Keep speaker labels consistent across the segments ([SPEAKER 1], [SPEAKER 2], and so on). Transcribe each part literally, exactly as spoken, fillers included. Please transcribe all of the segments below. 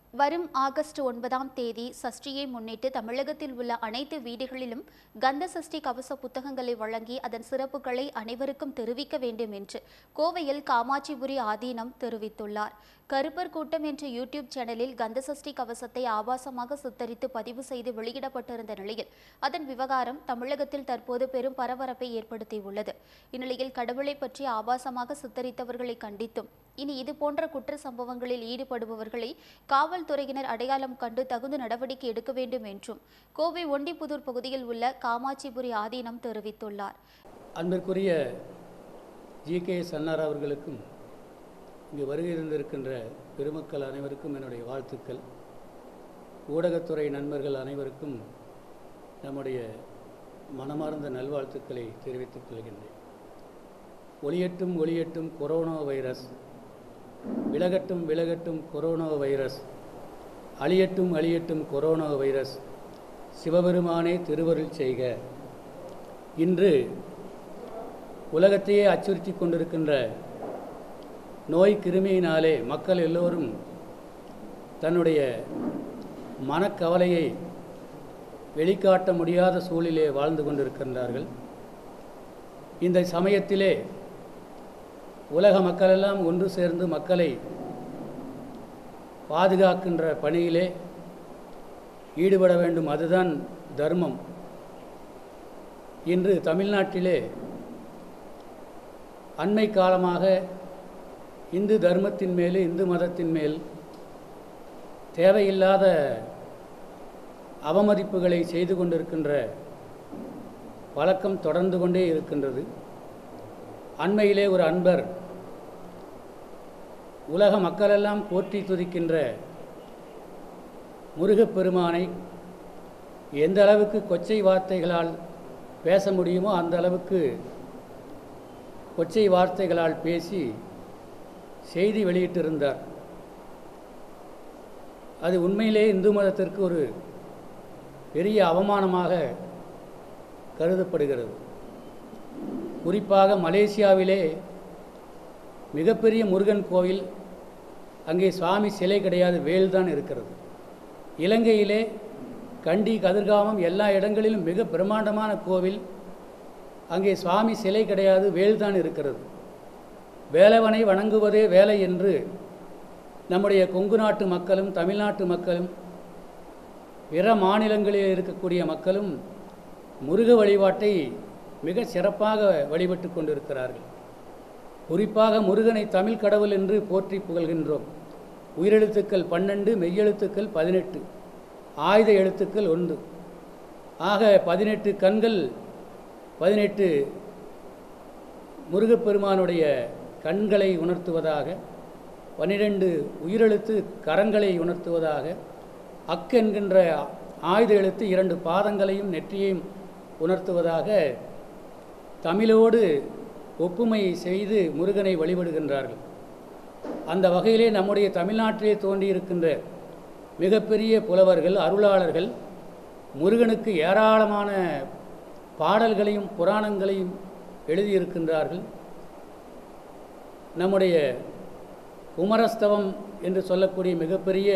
[SPEAKER 1] வரும் ஆகஸ்ட் ஒன்பதாம் தேதி சஷ்டியை முன்னிட்டு தமிழகத்தில் உள்ள அனைத்து வீடுகளிலும் கந்த சஷ்டி கவச புத்தகங்களை வழங்கி அதன் சிறப்புகளை அனைவருக்கும் தெரிவிக்க வேண்டும் என்று கோவையில் காமாட்சிபுரி ஆதீனம் தெரிவித்துள்ளார். கருப்பர் கூட்டம் என்ற யூடியூப் சேனலில் கந்த சஷ்டி கவசத்தை ஆபாசமாக சித்தரித்து பதிவு செய்து வெளியிடப்பட்டிருந்த நிலையில் அதன் விவகாரம் தமிழகத்தில் தற்போது பெரும் பரபரப்பை ஏற்படுத்தியுள்ளது. இந்நிலையில் கடவுளை பற்றி ஆபாசமாக சித்தரித்தவர்களை கண்டித்தும் இனி இதுபோன்ற குற்ற சம்பவங்களில் ஈடுபடுபவர்களை காவல்துறையினர் அடையாளம் கண்டு தகுந்த நடவடிக்கை எடுக்க வேண்டும் என்றும் கோவை ஒண்டிப்புதூர் பகுதியில் உள்ள காமாட்சிபுரி ஆதீனம் தெரிவித்துள்ளார்.
[SPEAKER 2] அன்பிற்குரிய ஜி கே சன்னார் அவர்களுக்கும் இங்கு வருகை இருந்திருக்கின்ற பெருமக்கள் அனைவருக்கும் என்னுடைய வாழ்த்துக்கள். ஊடகத்துறை நண்பர்கள் அனைவருக்கும் நம்முடைய மனமார்ந்த நல்வாழ்த்துக்களை தெரிவித்துக் கொள்கின்றேன். ஒளியட்டும் ஒளியட்டும் கொரோனா வைரஸ், விலகட்டும் விலகட்டும் கொரோனா வைரஸ், அழியட்டும் அழியட்டும் கொரோனா வைரஸ், சிவபெருமானே திருவருள் செய்க. இன்று உலகத்தையே அச்சுறுத்தி கொண்டிருக்கின்ற நோய் கிருமியினாலே மக்கள் எல்லோரும் தன்னுடைய மனக்கவலையை வெளிக்காட்ட முடியாத சூழலிலே வாழ்ந்து கொண்டிருக்கின்றார்கள். இந்த சமயத்திலே உலக மக்களெல்லாம் ஒன்று சேர்ந்து மக்களை பாதுகாக்கின்ற பணியிலே ஈடுபட வேண்டும். அதுதான் தர்மம். இன்று தமிழ்நாட்டிலே அண்மை காலமாக இந்து தர்மத்தின் மேல் இந்து மதத்தின் மேல் தேவையில்லாத அவமதிப்புகளை செய்து கொண்டிருக்கின்ற பழக்கம் தொடர்ந்து கொண்டே இருக்கின்றது. அண்மையிலே ஒரு அன்பர் உலக மக்களெல்லாம் போற்றி துதிக்கின்ற முருகப்பெருமானை எந்த அளவுக்கு கொச்சை வார்த்தைகளால் பேச முடியுமோ அந்த அளவுக்கு கொச்சை வார்த்தைகளால் பேசி செய்தி வெளியிட்டிருந்தார். அது உண்மையிலே இந்து மதத்திற்கு ஒரு பெரிய அவமானமாக கருதப்படுகிறது. குறிப்பாக மலேசியாவிலே மிகப்பெரிய முருகன் கோவில், அங்கே சுவாமி சிலை கிடையாது, வேல்தான் இருக்கிறது. இலங்கையிலே கண்டி கதிர்காமம் எல்லா இடங்களிலும் மிக பிரம்மாண்டமான கோவில், அங்கே சுவாமி சிலை கிடையாது, வேல்தான் இருக்கிறது. வேலவனை வணங்குவதே வேலை என்று நம்முடைய கொங்கு நாட்டு மக்களும் தமிழ்நாட்டு மக்களும் பிற மாநிலங்களில் இருக்கக்கூடிய மக்களும் முருக வழிபாட்டை மிக சிறப்பாக வழிபட்டு கொண்டிருக்கிறார்கள். குறிப்பாக முருகனை தமிழ் கடவுள் என்று போற்றி புகழ்கின்றோம். உயிரெழுத்துக்கள் பன்னெண்டு, மெய்யெழுத்துக்கள் பதினெட்டு, ஆயுத எழுத்துக்கள் ஒன்று. ஆக பதினெட்டு கண்கள், பதினெட்டு முருகப்பெருமானுடைய கண்களை உணர்த்துவதாக, பன்னிரண்டு உயிரெழுத்து கரங்களை உணர்த்துவதாக, அக் என்கின்ற ஆயுத எழுத்து இரண்டு பாதங்களையும் நெற்றியையும் உணர்த்துவதாக தமிழோடு ஒப்புமை செய்து முருகனை வழிபடுகின்றார்கள். அந்த வகையிலே நம்முடைய தமிழ்நாட்டிலே தோன்றியிருக்கின்ற மிகப்பெரிய புலவர்கள், அருளாளர்கள் முருகனுக்கு ஏராளமான பாடல்களையும் புராணங்களையும் எழுதியிருக்கின்றார்கள். நம்முடைய குமரஸ்தவம் என்று சொல்லக்கூடிய மிகப்பெரிய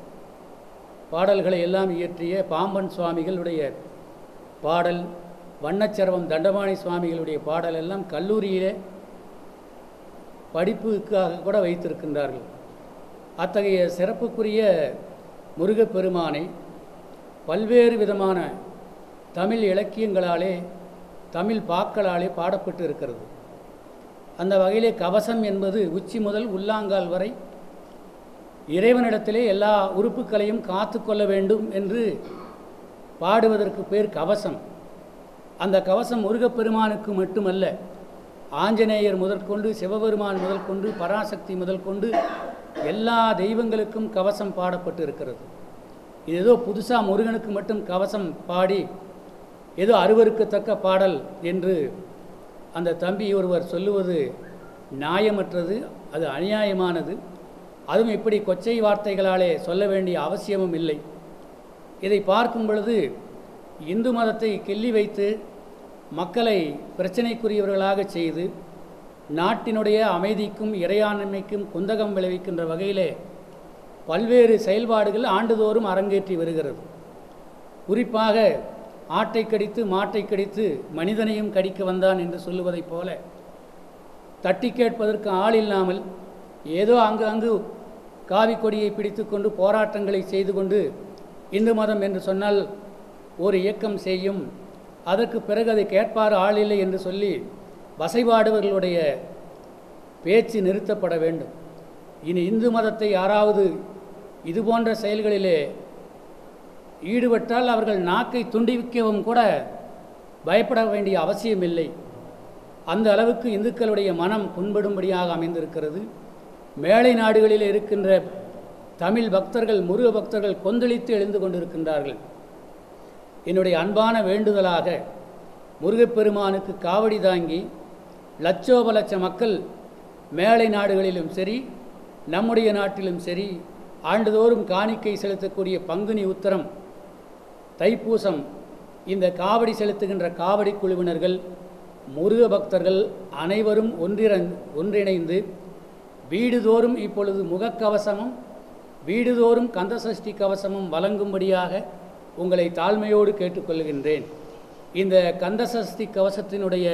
[SPEAKER 2] பாடல்களை எல்லாம் இயற்றிய பாம்பன் சுவாமிகளுடைய பாடல், வண்ணச்சரவம் தண்டபாணி சுவாமிகளுடைய பாடல் எல்லாம் கல்லூரியிலே படிப்புக்காக கூட வைத்திருக்கின்றார்கள். அத்தகைய சிறப்புக்குரிய முருகப்பெருமானை பல்வேறு விதமான தமிழ் இலக்கியங்களாலே, தமிழ் பாக்களாலே பாடப்பட்டு இருக்கிறது. அந்த வகையிலே கவசம் என்பது உச்சி முதல் உள்ளாங்கால் வரை இறைவனிடத்திலே எல்லா உறுப்புகளையும் காத்து கொள்ள வேண்டும் என்று பாடுவதற்கு பேர் கவசம். அந்த கவசம் முருகப்பெருமானுக்கு மட்டுமல்ல, ஆஞ்சநேயர் முதற்கொண்டு, சிவபெருமான் முதல் கொண்டு, பராசக்தி முதல் கொண்டு எல்லா தெய்வங்களுக்கும் கவசம் பாடப்பட்டு இருக்கிறது. இது ஏதோ புதுசாக முருகனுக்கு மட்டும் கவசம் பாடி ஏதோ அருவருக்கத்தக்க பாடல் என்று அந்த தம்பி ஒருவர் சொல்லுவது நியாயமற்றது, அது அநியாயமானது. அதுவும் இப்படி கொச்சை வார்த்தைகளாலே சொல்ல வேண்டிய அவசியமும் இல்லை. இதை பார்க்கும் பொழுது இந்து மதத்தை கிள்ளி வைத்து மக்களை பிரச்சனைக்குரியவர்களாக செய்து நாட்டினுடைய அமைதிக்கும் இறையாண்மைக்கும் குந்தகம் விளைவிக்கின்ற வகையிலே பல்வேறு செயல்பாடுகள் ஆண்டுதோறும் அரங்கேற்றி வருகிறது. குறிப்பாக ஆட்டை கடித்து மாட்டை கடித்து மனிதனையும் கடிக்க வந்தான் என்று சொல்லுவதைப் போல தட்டி கேட்பதற்கு ஆள் இல்லாமல் ஏதோ அங்கு அங்கு காவி கொடியை பிடித்து கொண்டு போராட்டங்களை செய்து கொண்டு இந்து மதம் என்று சொன்னால் ஒரு இயக்கம் செய்யும், அதற்கு பிறகு அதை கேட்பார் ஆள் இல்லை என்று சொல்லி வசைபாடுவர்களுடைய பேச்சு நிறுத்தப்பட வேண்டும். இனி இந்து மதத்தை யாராவது இதுபோன்ற செயல்களிலே ஈடுபட்டால் அவர்கள் நாக்கை துண்டிவிக்கவும் கூட பயப்பட வேண்டிய அவசியமில்லை. அந்த அளவுக்கு இந்துக்களுடைய மனம் புண்படும்படியாக அமைந்திருக்கிறது. மேலை நாடுகளில் இருக்கின்ற தமிழ் பக்தர்கள், முருக பக்தர்கள் கொந்தளித்து எழுந்து கொண்டிருக்கின்றார்கள். என்னுடைய அன்பான வேண்டுதலாக முருகப்பெருமானுக்கு காவடி தாங்கி லட்சோப லட்ச மக்கள் மேலை நாடுகளிலும் சரி நம்முடைய நாட்டிலும் சரி ஆண்டுதோறும் காணிக்கை செலுத்தக்கூடிய பங்குனி உத்தரம், தைப்பூசம், இந்த காவடி செலுத்துகின்ற காவடி குழுவினர்கள், முருக பக்தர்கள் அனைவரும் ஒன்றிற ஒன்றிணைந்து வீடுதோறும் இப்பொழுது முகக்கவசமும் வீடுதோறும் கந்தசஷ்டி கவசமும் வழங்கும்படியாக உங்களை தாழ்மையோடு கேட்டுக்கொள்கின்றேன். இந்த கந்தசஷ்டி கவசத்தினுடைய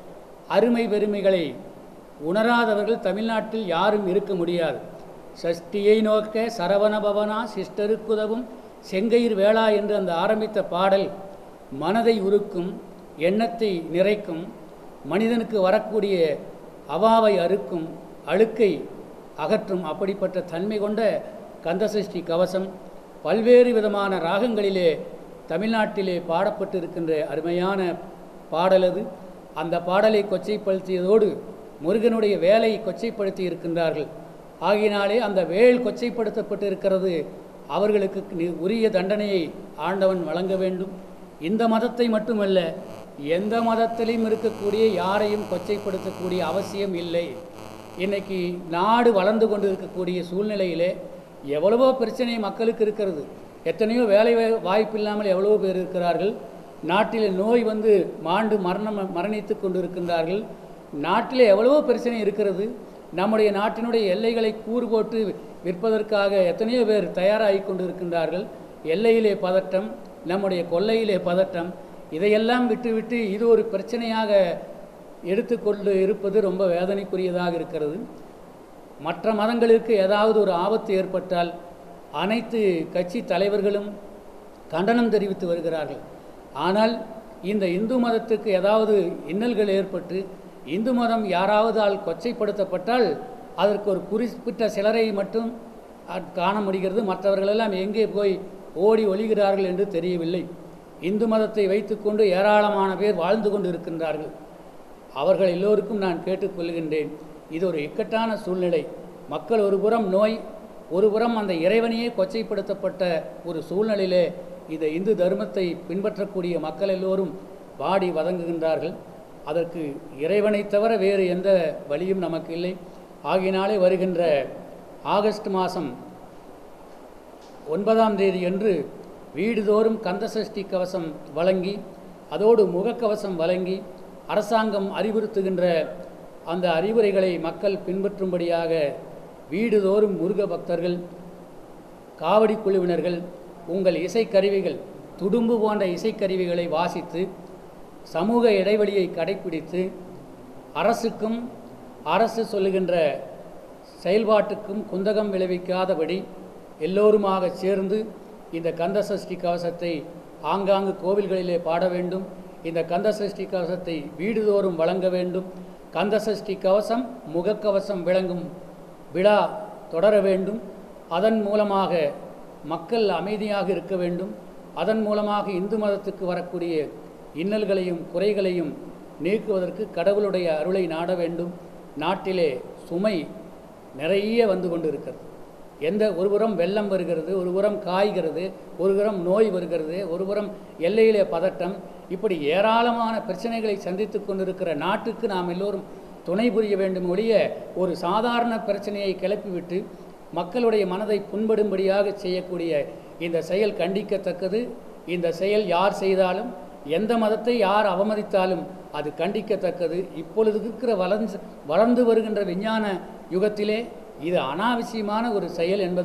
[SPEAKER 2] அருமை பெருமைகளை உணராதவர்கள் தமிழ்நாட்டில் யாரும் இருக்க முடியாது. சஷ்டியை நோக்க சரவண பவனா சிஸ்டருக்குதவும் செங்கயிர் வேளா என்று அந்த ஆரம்பித்த பாடல் மனதை உருக்கும், எண்ணத்தை நிறைக்கும், மனிதனுக்கு வரக்கூடிய அவாவை அறுக்கும், அழுக்கை அகற்றும். அப்படிப்பட்ட தன்மை கொண்ட கந்தசஷ்டி கவசம் பல்வேறு விதமான ராகங்களிலே தமிழ்நாட்டிலே பாடப்பட்டு இருக்கின்ற அருமையான பாடலது. அந்த பாடலை கொச்சைப்படுத்தியதோடு முருகனுடைய வேலை கொச்சைப்படுத்தி இருக்கின்றார்கள். ஆகினாலே அந்த வேல் கொச்சைப்படுத்தப்பட்டு இருக்கிறது. அவர்களுக்கு உரிய தண்டனையை ஆண்டவன் வழங்க வேண்டும். இந்த மதத்தை மட்டுமல்ல, எந்த மதத்திலையும் இருக்கக்கூடிய யாரையும் கொச்சைப்படுத்தக்கூடிய அவசியம் இல்லை. இன்றைக்கி நாடு வளர்ந்து கொண்டு இருக்கக்கூடிய சூழ்நிலையிலே எவ்வளவோ பிரச்சனை மக்களுக்கு இருக்கிறது. எத்தனையோ வேலை வாய்ப்பில்லாமல் எவ்வளவோ பேர் இருக்கிறார்கள். நாட்டில் நோய் வந்து மாண்டு மரணம் மரணித்து கொண்டு இருக்கின்றார்கள். நாட்டில் எவ்வளவோ பிரச்சனை இருக்கிறது. நம்முடைய நாட்டினுடைய எல்லைகளை கூறு போட்டு விற்பதற்காக எத்தனையோ பேர் தயாராகி கொண்டு இருக்கின்றார்கள். எல்லையிலே பதட்டம், நம்முடைய கொல்லையிலே பதட்டம், இதையெல்லாம் விட்டுவிட்டு இது ஒரு பிரச்சனையாக எடுத்துக்கொண்டு இருப்பது ரொம்ப வேதனைக்குரியதாக இருக்கிறது. மற்ற மதங்களுக்கு ஏதாவது ஒரு ஆபத்து ஏற்பட்டால் அனைத்து கட்சி தலைவர்களும் கண்டனம் தெரிவித்து வருகிறார்கள். ஆனால் இந்த இந்து மதத்துக்கு ஏதாவது இன்னல்கள் ஏற்பட்டு இந்து மதம் யாராவது ஆள் கொச்சைப்படுத்தப்பட்டால் அதற்கு ஒரு குறிப்பிட்ட சிலரை மட்டும் காண முடிகிறது. மற்றவர்களெல்லாம் எங்கே போய் ஓடி ஒளிகிறார்கள் என்று தெரியவில்லை. இந்து மதத்தை வைத்துக்கொண்டு ஏராளமான பேர் வாழ்ந்து கொண்டு இருக்கின்றார்கள். அவர்கள் எல்லோருக்கும் நான் கேட்டுக்கொள்கின்றேன், இது ஒரு இக்கட்டான சூழ்நிலை. மக்கள் ஒரு புறம் நோய், ஒரு புறம் அந்த இறைவனையே கொச்சைப்படுத்தப்பட்ட ஒரு சூழ்நிலையிலே இந்த இந்து தர்மத்தை பின்பற்றக்கூடிய மக்கள் எல்லோரும் பாடி வதங்குகின்றார்கள். அதற்கு இறைவனை தவிர வேறு எந்த வழியும் நமக்கு இல்லை. ஆகினாலே வருகின்ற ஆகஸ்ட் மாதம் ஒன்பதாம் தேதி அன்று வீடுதோறும் கந்தசஷ்டி கவசம் வழங்கி அதோடு முகக்கவசம் வழங்கி அரசாங்கம் அறிவுறுத்துகின்ற அந்த அறிவுரைகளை மக்கள் பின்பற்றும்படியாக வீடுதோறும் முருக பக்தர்கள், காவடி குழுவினர்கள் உங்கள் இசைக்கருவிகள், துடும்பு போன்ற இசைக்கருவிகளை வாசித்து சமூக இடைவெளியை கடைப்பிடித்து அரசுக்கும் அரசு சொல்லுகின்ற செயல்பாட்டுக்கும் குந்தகம் விளைவிக்காதபடி எல்லோருமாக சேர்ந்து இந்த கந்தசஷ்டி கவசத்தை ஆங்காங்கு கோவில்களிலே பாட வேண்டும். இந்த கந்தசஷ்டி கவசத்தை வீடுதோறும் வழங்க வேண்டும். கந்தசஷ்டி கவசம் முகக்கவசம் விளங்கும் விழா தொடர வேண்டும். அதன் மூலமாக மக்கள் அமைதியாக இருக்க வேண்டும். அதன் மூலமாக இந்து மதத்துக்கு வரக்கூடிய இன்னல்களையும் குறைகளையும் நீக்குவதற்கு கடவுளுடைய அருளை நாட வேண்டும். நாட்டிலே சுமை நிறைய வந்து கொண்டு இருக்கிறது. எந்த ஒருபுறம் வெள்ளம் வருகிறது, ஒருபுறம் காய்கிறது, ஒருபுறம் நோய் வருகிறது, ஒருபுறம் எல்லையிலே பதட்டம், இப்படி ஏராளமான பிரச்சனைகளை சந்தித்து கொண்டிருக்கிற நாட்டுக்கு நாம் எல்லோரும் துணை புரிய வேண்டும். ஒழிய ஒரு சாதாரண பிரச்சனையை கிளப்பிவிட்டு மக்களுடைய மனதை புண்படும்படியாக செய்யக்கூடிய இந்த செயல் கண்டிக்கத்தக்கது. இந்த செயல் யார் செய்தாலும், எந்த மதத்தை யார் அவமதித்தாலும் அது கண்டிக்கத்தக்கது. இப்பொழுது இருக்கிற வளர்ந்து வளர்ந்து வருகின்ற விஞ்ஞான யுகத்திலே இது அனாவசியமான ஒரு செயல் என்பதை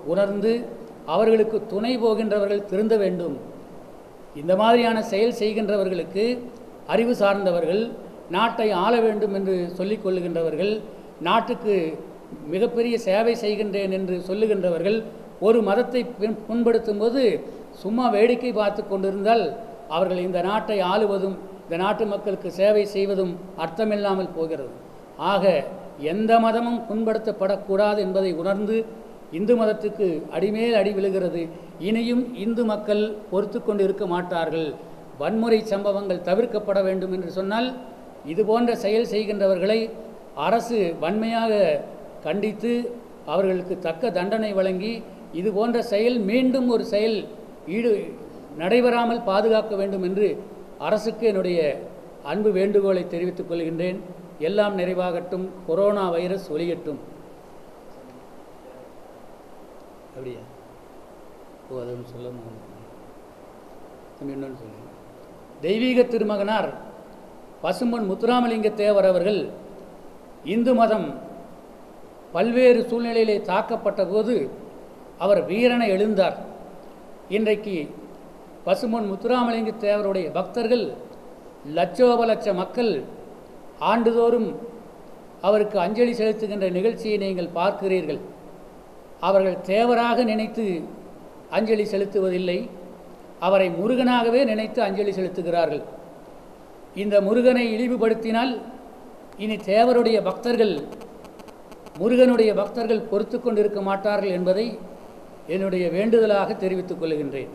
[SPEAKER 2] உணர்ந்து அவர்களுக்கு துணை போகின்றவர்கள் திருந்த வேண்டும். இந்த மாதிரியான செயல் செய்கின்றவர்களுக்கு அறிவு சார்ந்தவர்கள், நாட்டை ஆள வேண்டும் என்று சொல்லிக் கொள்ளுகின்றவர்கள், நாட்டுக்கு மிகப்பெரிய சேவை செய்கின்றேன் என்று சொல்லுகின்றவர்கள் ஒரு மதத்தை புண்படுத்தும் போது சும்மா வேடிக்கை பார்த்து கொண்டிருந்தால் அவர்கள் இந்த நாட்டை ஆளுவதும் இந்த நாட்டு மக்களுக்கு சேவை செய்வதும் அர்த்தமில்லாமல் போகிறது. ஆக எந்த மதமும் புண்படுத்தப்படக்கூடாது என்பதை உணர்ந்து இந்து மதத்துக்கு அடிமேல் அடி விழுகிறது. இனியும் இந்து மக்கள் பொறுத்து கொண்டு இருக்க மாட்டார்கள். வன்முறை சம்பவங்கள் தவிர்க்கப்பட வேண்டும் என்று சொன்னால் இதுபோன்ற செயல் செய்கின்றவர்களை அரசு வன்மையாக கண்டித்து அவர்களுக்கு தக்க தண்டனை வழங்கி இது போன்ற செயல் மீண்டும் ஒரு செயல் ஈடு நடைபெறாமல் பாதுகாக்க வேண்டும் என்று அரசுக்கு என்னுடைய அன்பு வேண்டுகோளை தெரிவித்துக் கொள்கின்றேன். எல்லாம் நிறைவாகட்டும். Corona virus ஒழியட்டும். அப்படியா? ஓ, அதை சொல்ல இன்னொன்று சொல்லுங்க. தெய்வீக திருமகனார் பசும்பொன் முத்துராமலிங்க தேவர் அவர்கள் இந்து மதம் பல்வேறு சூழ்நிலையிலே தாக்கப்பட்ட போது அவர் வீரனை எழுந்தார். இன்றைக்கு பசும்பொன் முத்துராமலிங்க தேவருடைய பக்தர்கள் லட்சோப லட்ச மக்கள் ஆண்டுதோறும் அவருக்கு அஞ்சலி செலுத்துகின்ற நிகழ்ச்சியை நீங்கள் பார்க்கிறீர்கள். அவர்கள் தேவராக நினைத்து அஞ்சலி செலுத்துவதில்லை, அவரை முருகனாகவே நினைத்து அஞ்சலி செலுத்துகிறார்கள். இந்த முருகனை இழிவுபடுத்தினால் இனி தேவருடைய பக்தர்கள், முருகனுடைய பக்தர்கள் பொறுத்து கொண்டிருக்க மாட்டார்கள் என்பதை என்னுடைய வேண்டுதலாக தெரிவித்துக் கொள்கின்றேன்.